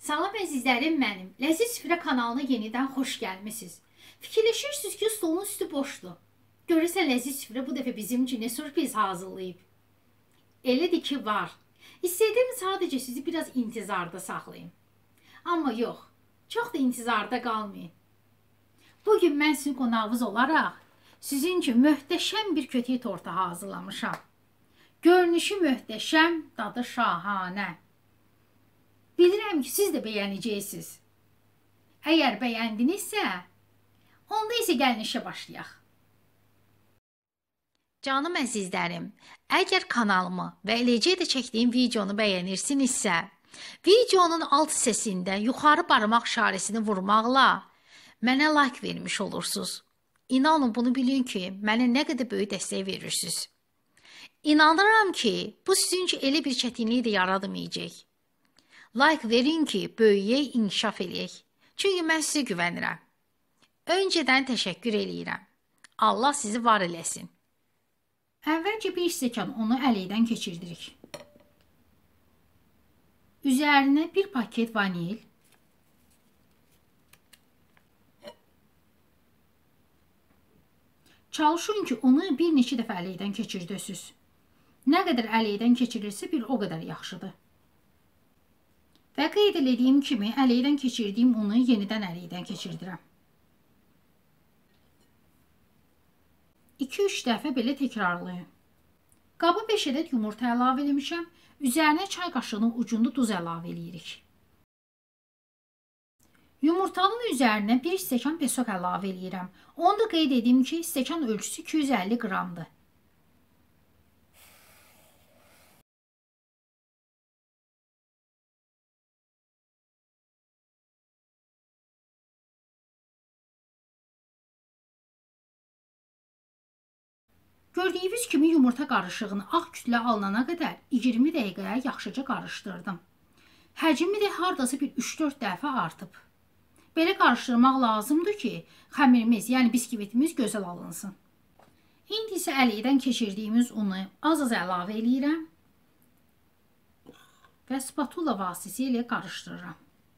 Salam əzizlərim mənim. Ləziz Süfrə kanalına yenidən xoş gəlmisiniz. Fikirləşirsiniz ki, stolun üstü boşdur. Görürsə Ləziz Süfrə bu dəfə bizim üçün nə sürpriz hazırlayıb. Elədir ki, var. İstədim sadəcə sizi biraz intizarda saxlayayım. Amma yox, çox da intizarda qalmayın. Bugün mən sizin qonağınız olaraq sizin üçün möhtəşəm bir kötük tortu hazırlamışam. Görünüşü möhtəşəm, dadı şahanə. Bilirəm ki, siz də bəyənəcəksiniz. Əgər bəyəndinizsə, onda isə gəlin işə başlayaq. Canım əzizlərim, əgər kanalımı və eləcə də çəkdiyim videonu bəyənirsinizsə, videonun alt hissəsində yuxarı barmaq işarəsini vurmaqla mənə like vermiş olursunuz. İnanın bunu bilin ki, mənə nə qədər böyük dəstək verirsiniz. İnanıram ki, bu sizin üçün elə bir çətinlik də yaratmayacaq. Like verin ki, böyüyək, inkişaf eləyək. Çünki mən sizə güvənirəm. Öncədən təşəkkür eləyirəm. Allah sizi var eləsin. Əvvəlcə bir stəkan unu əleydən keçirdirik. Üzərinə bir paket vanil, çalışın ki, unu bir neçə dəfə əleydən keçirdəsiniz. Nə qədər əleydən keçirirsə, bir o qədər yaxşıdır. Və qeyd edədiyim kimi, əleydən keçirdiyim unu yenidən əleydən keçirdirəm. 2-3 dəfə belə təkrarlayın. Qaba 5 ədəd yumurta əlavə etmişəm. Üzərinə çay qaşığının ucunda duz əlavə edirik. Yumurtanın üzərinə 1 stəkan pesok əlavə edirəm. Onu da qeyd edeyim ki, stəkan ölçüsü 250 qramdır. Gördüyünüz kimi yumurta qarışığını ağ kütlə alınana qədər 20 dəqiqəyə yaxşıca qarışdırdım. Həcmi də hardasa bir 3-4 dəfə artıb. Belə qarışdırmaq lazımdır ki, xəmirimiz, yəni biskvitimiz gözəl alınsın. İndi isə əleydən keçirdiyimiz unu az-az əlavə edirəm və spatula vasitəsilə qarışdırıram.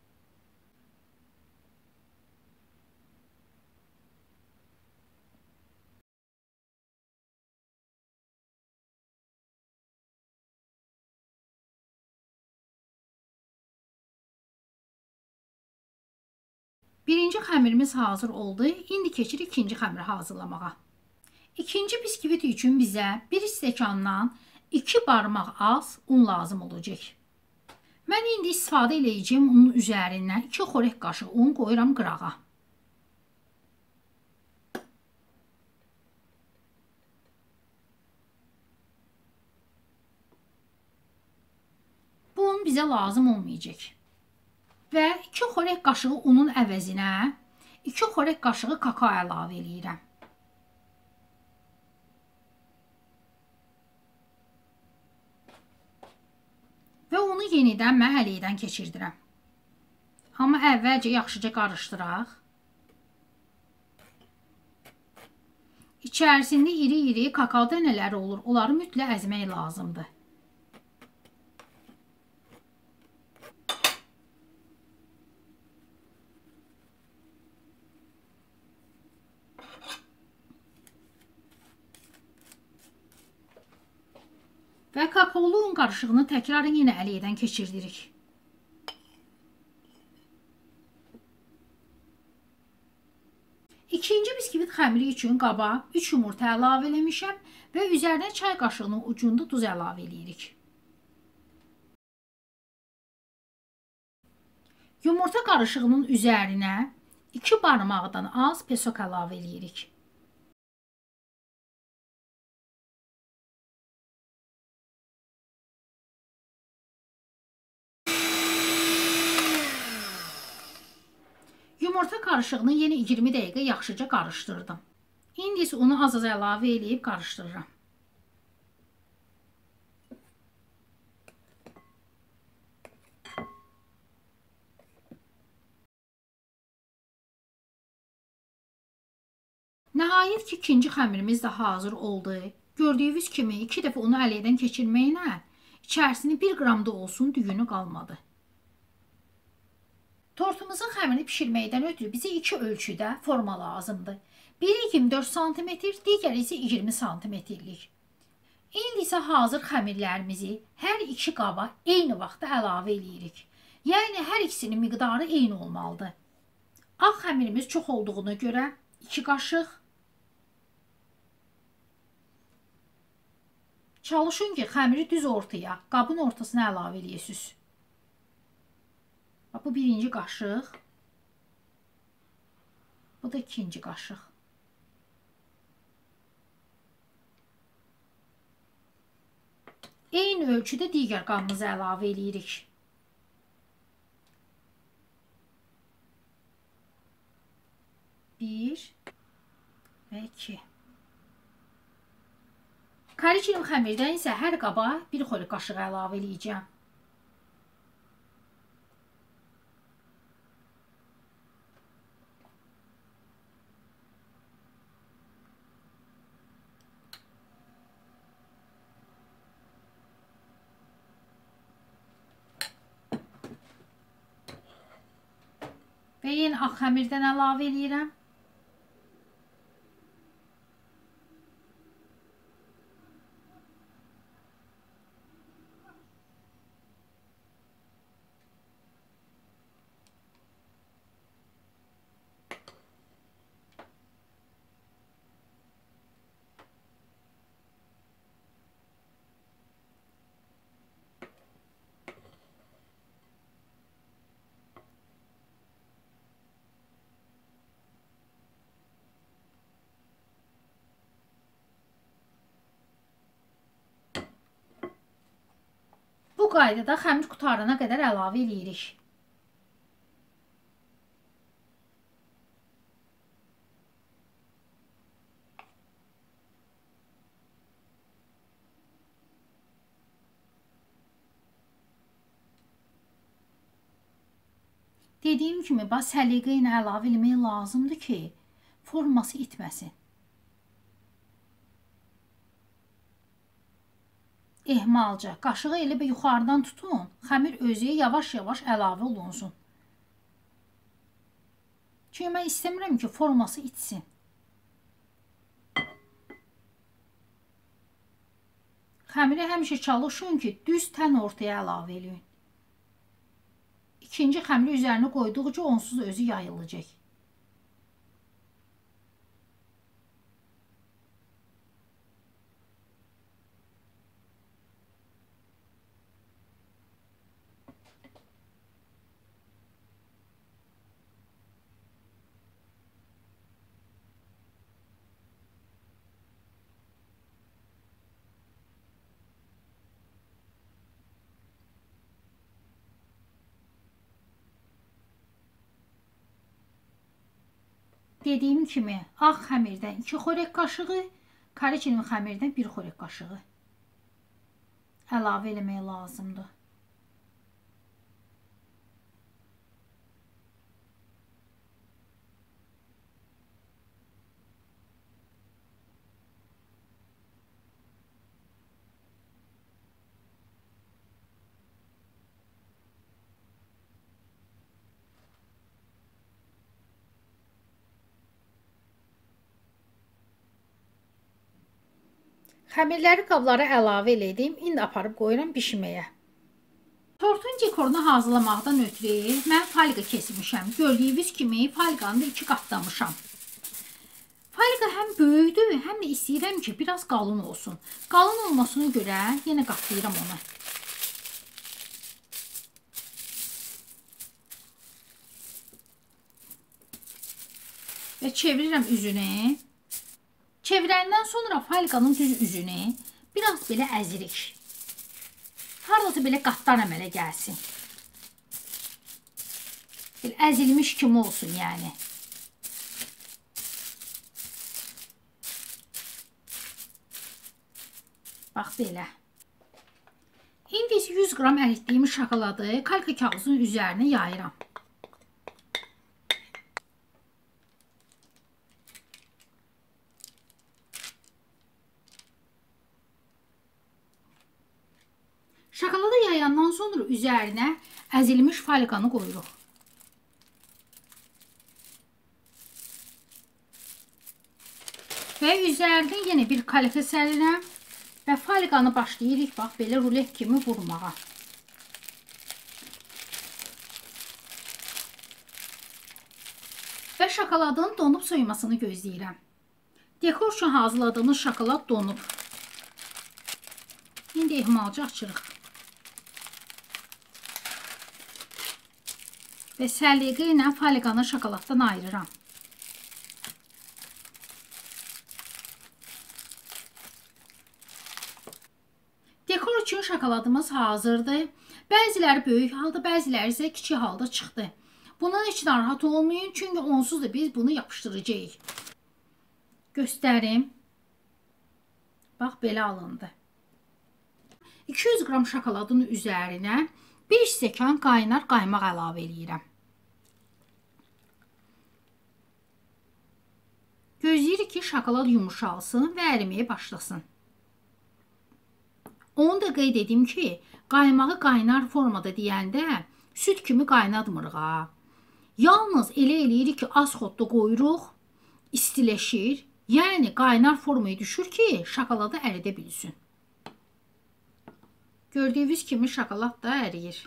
Birinci xəmirimiz hazır oldu. İndi keçirik ikinci xəmiri hazırlamağa. İkinci biskvit üçün bizə 1 stəkandan 2 barmaq az un lazım olacaq. Mən indi istifadə edəcəyim unun üzərindən 2 xörək qaşığı un qoyuram qırağa. Bu un bizə lazım olmayacaq. Və 2 xörək qaşığı unun əvəzinə 2 xörək qaşığı kakao əlavə edirəm. Və onu yenidən mən əleydən keçirdirəm. Amma əvvəlcə yaxşıca qarışdıraq. İçərisində iri-iri kakao dənələri olur. Onları mütləq əzmək lazımdır. Və kakaolu un qarışığını təkrar yenə əleydən keçirdirik. İkinci biskvit xəmiri üçün qaba 3 yumurta əlavə eləmişəm və üzərinə çay qaşığının ucunda duz əlavə edirik. Yumurta qarışığının üzərinə 2 barmaqdan az pesok əlavə edirik. Yumurta qarışığını yenə 20 dəqiqə yaxşıca qarışdırdım. İndi isə unu az-az əlavə edib qarışdırıram. Nəhayət ki, ikinci xəmirimiz də hazır oldu. Gördüyünüz kimi 2 dəfə unu əleydən keçirməklə içərisində 1 qram da olsun düyünü qalmadı. Tortumuzun xəmirini bişirməkdən ötürü bizə 2 ölçüdə forma lazımdır. Biri 24 sm, digəri isə 20 sm-lik. İndi isə hazır xəmirlərimizi hər iki qaba eyni vaxtda əlavə edirik. Yəni hər ikisinin miqdarı eyni olmalıdır. Ağ xəmirimiz çox olduğuna görə 2 qaşıq. Çalışın ki, xəmiri düz ortaya, qabın ortasına əlavə edirsiniz. Bu birinci qaşıq. Bu da ikinci qaşıq. Eyni ölçüdə digər qabımızı əlavə edirik. Bir və iki. Kariçinim xəmirdən isə hər qaba bir xörək qaşığı əlavə edəcəm. Və yenə ağ xəmirdən əlavə edirəm. Bu qaydada xəmir qutarana qədər əlavə edirik. Dediyim kimi, səliqə ilə əlavə etmək lazımdır ki, forması itməsin. Ehmalca qaşığı elə bir yuxarıdan tutun, xəmir özü yavaş-yavaş əlavə olunsun. Çünki mən istəmirəm ki, forması itsin. Xəmiri həmişə çalışın ki, düz tən ortaya əlavə edin. İkinci xəmiri üzərinə qoyduqca onsuz özü yayılacaq. Dediyim kimi, ağ xəmirdən 2 xörək qaşığı, kariçinim xəmirdən 1 xörək qaşığı əlavə eləmək lazımdır. Xəmirləri qablara əlavə elədim. İndi aparıb qoyuram bişməyə. Tortun dekorunu hazırlamaqdan ötürü mən falqa kesmişəm. Gördüyünüz kimi falqanı da 2 qatlamışam. Falqa həm böyükdür, həm də istəyirəm ki, biraz qalın olsun. Qalın olmasına görə yenə qatlayıram onu. Və çevirirəm üzünü. Çevirəndən sonra falqanın düz üzünü biraz belə əzirik. Haradasa belə qatdan əmələ gəlsin. Belə əzilmiş kimi olsun yəni. Bax belə. İndi 100 qram əritdiyim şokoladı kalka kağızın üzərinə yayıram. Şokoladı yayandan sonra üzərinə əzilmiş falqanı qoyuruq. Və üzərinə yenə bir kalifə sərirəm və faliqanı başlayırıq bax belə rulet kimi vurmağa. Və şokoladın donub soymasını gözləyirəm. Dekor üçün hazırladığımız şokolad donub. İndi ehmalca açırıq. Və səliqə ilə faliqanı şokoladdan ayırıram. Dekor üçün şokoladımız hazırdır. Bəziləri böyük halda, bəziləri isə kiçik halda çıxdı. Bundan heç narahat olmayın, çünki onsuz da biz bunu yapışdıracağıq. Göstərim. Bax, belə alındı. 200 qram şokoladın üzərinə 1 stəkan qaynar qaymaq əlavə edirəm. Gözləyirik ki, şokolad yumuşalsın və əriməyə başlasın. Onu da qeyd edim ki, qaymağı qaynar formada deyəndə süt kimi qaynatmırıq ha. Yalnız elə eləyirik ki, az xodda qoyuruq, istiləşir, yəni qaynar formaya düşür ki, şokoladı əridə bilsin. Gördüyünüz kimi şokolad da əriyir.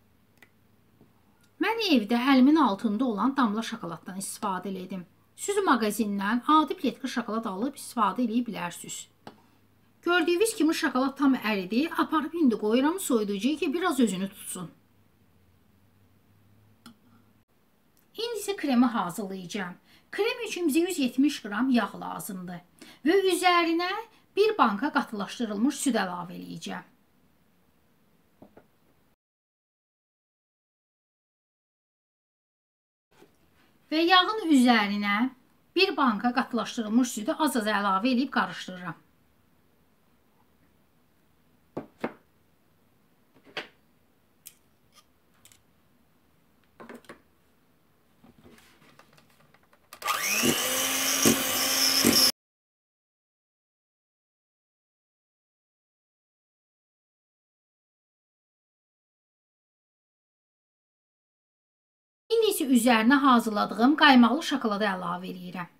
Mən evdə əlimin altında olan damla şokoladdan istifadə elədim. Siz mağazindən adi pletka şokolad alıb istifadə eləyə bilərsiniz. Gördüyünüz kimi şokolad tam əridi. Aparıb indi qoyuram soyuducuya ki, biraz özünü tutsun. İndi isə kremi hazırlayacağım. Krem üçün bizə 170 qram yağ lazımdır. Və üzərinə bir banka qatılaşdırılmış süd əlavə edəcəm. Və yağın üzərinə bir banka qatılaşdırılmış südü az-az əlavə edib qarışdırıram. İndi isə üzərinə hazırladığım qaymaqlı şokoladı əlavə edirəm.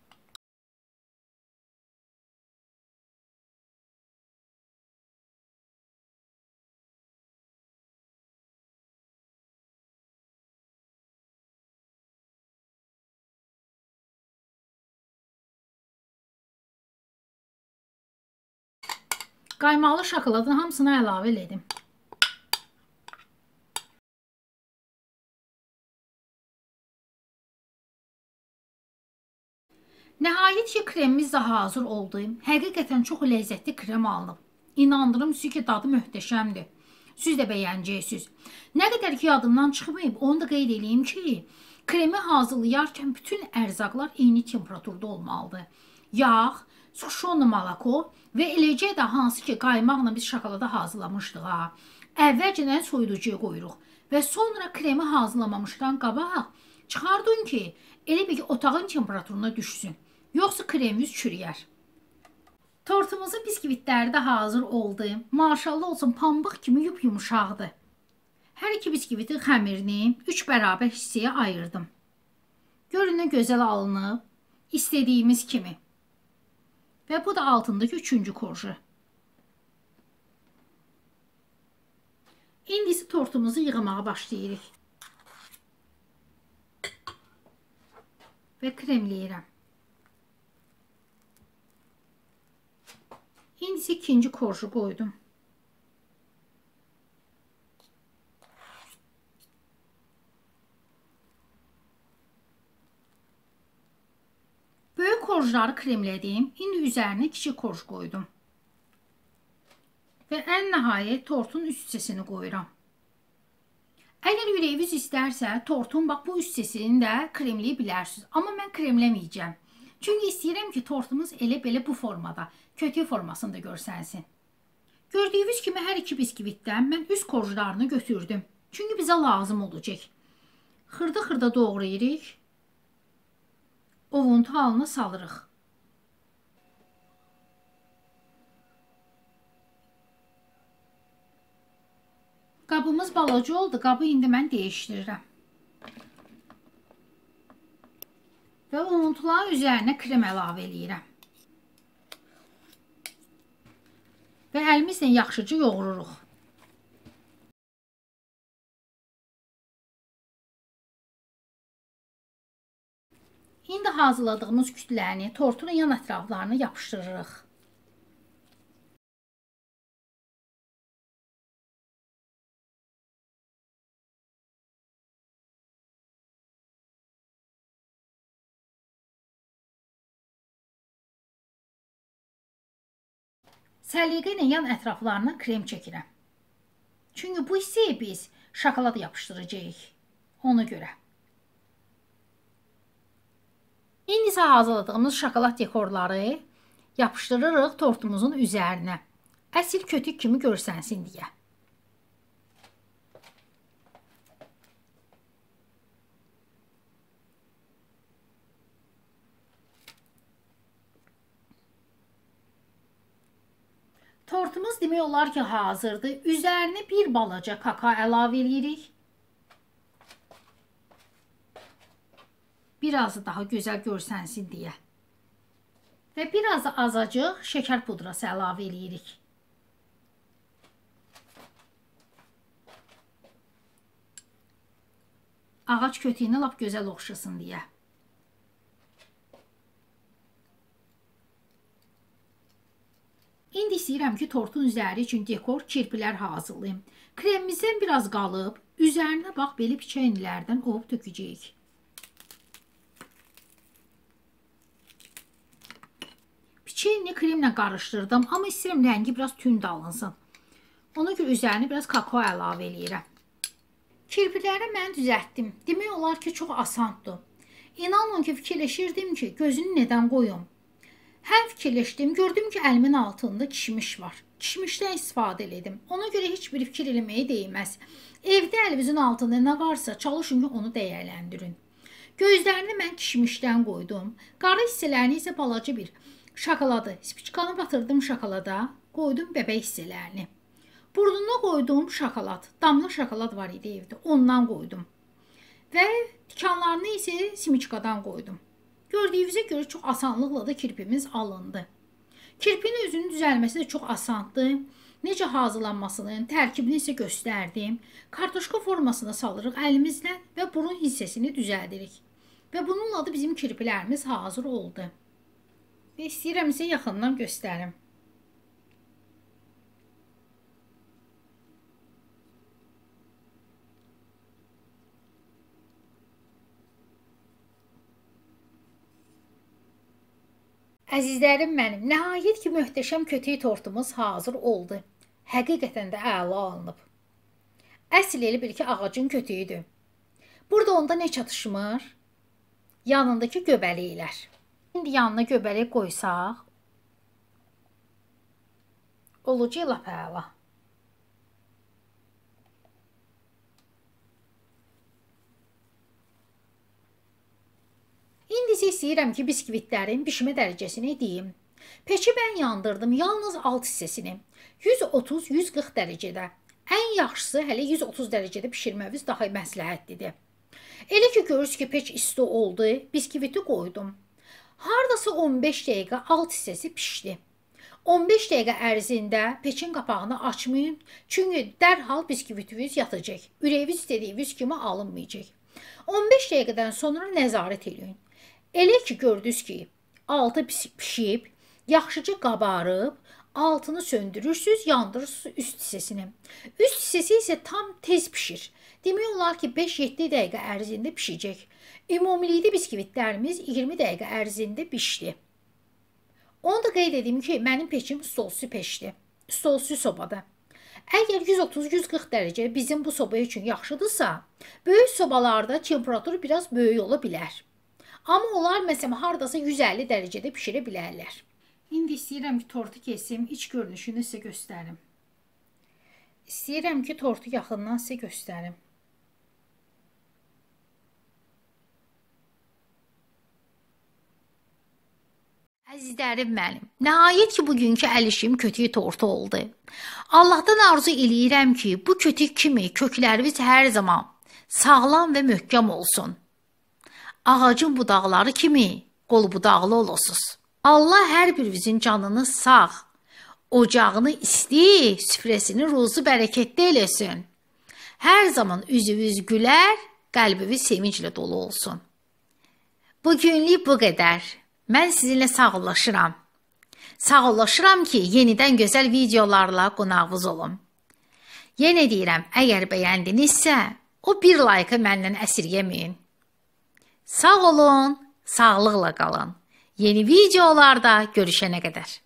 Qaymaqlı şokoladın hamısını əlavə elədim. Nəhayət ki, kremimiz də hazır oldu. Həqiqətən çox ləzzətli krem alınıb. İnandırım sizi ki, dadı möhtəşəmdir. Siz də bəyənəcəksiniz. Nə qədər ki, yadımdan çıxmayıb, onu da qeyd edeyim ki, kremi hazırlayarkən bütün ərzaqlar eyni temperaturda olmalıdır. Yağ, suşonlu malako və eləcə də hansı ki, qaymaqla biz şokolada hazırlamışdıq. Əvvəlcədən soyuducuya qoyuruq və sonra kremi hazırlamamışdan qabaq çıxardın ki, elə bir ki, otağın temperaturuna düşsün. Yoxsa kremimiz çürüyər. Tortumuzun biskvitləri də hazır oldu. Maşallah olsun, pambıq kimi yumuşaqdır. Hər iki biskvitin xəmirini 3 bərabər hissəyə ayırdım. Görün nə gözəl alınıb. İstədiyimiz kimi. Və bu da altındakı 3-cü korju. İndi isə tortumuzu yığmağa başlayırıq. Və kremləyirəm. İndi isə ikinci korju qoydum. Böyük korjuları kremlədim. İndi üzərinə kiçik korj qoydum. Və ən nəhayət tortun üst hissəsini qoyuram. Əgər ürəyiniz istərsə, tortun bax bu üst hissəsini də kremləyə bilərsiniz. Amma mən kremləməyəcəm. Çünki istəyirəm ki, tortumuz elə belə bu formada, kötü formasında görsənsin. Gördüyünüz kimi hər iki biskvitdən mən üst korjularını götürdüm. Çünki bizə lazım olacaq. Xırda-xırda doğrayırıq. Ovuntu halına salırıq. Qabımız balaca oldu. Qabı indi mən dəyişdirirəm. Və ovuntuların üzərinə krem əlavə eləyirəm. və əlimizlə yaxşıca yoğururuq. İndi hazırladığımız kütləni tortun yan ətraflarına yapışdırırıq. Səliqə ilə yan ətraflarına krem çəkirəm. Çünki bu hissəyə biz şokolad yapışdıracağıq. Ona görə. İndi isə hazırladığımız şokolad dekorları yapışdırırıq tortumuzun üzərinə. Əsil kötük kimi görsənsin deyə. Tortumuz demək olar ki hazırdır. Üzərinə bir balaca kakao əlavə edirik. Biraz daha gözəl görsənsin deyə. Və biraz da azacıq şəkər pudrası əlavə edirik. Ağac kötüyünə lap gözəl oxşasın deyə. İndi istəyirəm ki, tortun üzəri üçün dekor kirpilər hazırlayım. Kremimizdən biraz qalıb, üzərinə bax belə piçenlilərdən ovub tökəcəyik. Piçenini kremlə qarışdırdım, amma istəyirəm rəngi biraz tünd alınsın. Ona görə üzərinə biraz kakao əlavə eləyirəm. Kirpiləri mən düzəltdim. Demək olar ki, çox asandır. İnanın ki, fikirləşirdim ki, gözünü nədən qoyum? Həm fikirləşdim, gördüm ki, əlimin altında kişmiş var. Kişmişdən istifadə elədim. Ona görə heç bir fikir eləməyə dəyməz. Evdə əlinizin altında nə varsa, çalışın ki, onu dəyərləndirin. Gözlərini mən kişmişdən qoydum. Qara hissələrini isə balaca bir şokoladı. Spiçkanı batırdım şokolada, qoydum bəbək hissələrini. Burnuna qoydum şokolad. Damla şokolad var idi evdə, ondan qoydum. Və tikanlarını isə simiçkadan qoydum. Gördüyünüzə görə çox asanlıqla da kirpimiz alındı. Kirpinin özünün düzəlməsi də çox asandır. Necə hazırlanmasını, tərkibini isə göstərdim. Kartoşka formasına salırıq əlimizlə və burun hissəsini düzəldirik. Və bununla da bizim kirpilərimiz hazır oldu. Və istəyirəm sizə yaxından göstərim. Əzizlərim mənim, nəhayət ki, möhtəşəm kötük tortumuz hazır oldu. Həqiqətən də əla alınıb. Əsl elə bil ki, ağacın kötüyüdür. Burada onda nə çatışmır? Yanındakı göbələklər. İndi yanına göbələk qoysaq, olacaq lap əla. İndi isə istəyirəm ki, biskvitlərin bişmə dərəcəsini deyim. Peçi mən yandırdım yalnız alt hissəsini. 130-140 dərəcədə. Ən yaxşısı hələ 130 dərəcədə bişirməviz daha məsləhətlidir. Elə ki, görürsünüz ki, peç isti oldu, biskviti qoydum. Hardasa 15 dəqiqə alt hissəsi pişdi. 15 dəqiqə ərzində peçin qapağını açmayın, çünki dərhal biskvitiniz yatacaq. Ürəyiniz istədiyiniz kimi alınmayacaq. 15 dəqiqədən sonra nəzarət edin. Elə ki, gördünüz ki, altı pişib, yaxşıca qabarıb, altını söndürürsünüz, yandırırsınız üst hissəsini. Üst hissəsi isə tam tez pişir. Demək olar ki, 5-7 dəqiqə ərzində pişəcək. Ümumilikdə biskvitlərimiz 20 dəqiqə ərzində pişdi. Onu da qeyd edim ki, mənim peçim stolsu peçdir. Stolsu sobada. Əgər 130-140 dərəcə bizim bu soba üçün yaxşıdırsa, böyük sobalarda temperatur biraz böyük ola bilər. Amma onlar məsələn hardasa 150 dərəcədə pişirə bilərlər. İndi istəyirəm ki, tortu kesim, iç görünüşünü sizə göstərim. İstəyirəm ki, tortu yaxından sizə göstərim. Əzizlərim mənim, nəhayət ki, bugünkü əl işim kötük tortu oldu. Allahdan arzu eləyirəm ki, bu kötük kimi kökləriniz hər zaman sağlam və möhkəm olsun. Ağacın budaqları kimi qol budaqlı olasınız. Allah hər birinizin canını sağ, ocağını isti, süfrəsini ruzu bərəkətli eləsin. Hər zaman üzünüz gülər, qəlbiniz sevinclə dolu olsun. Bugünlük bu qədər. Mən sizinlə sağollaşıram. Sağollaşıram ki, yenidən gözəl videolarla qonağınız olum. Yenə deyirəm, əgər bəyəndinizsə, o bir like məndən əsirgəməyin. Sağ olun, sağlıqla qalın. Yeni videolarda görüşənə qədər.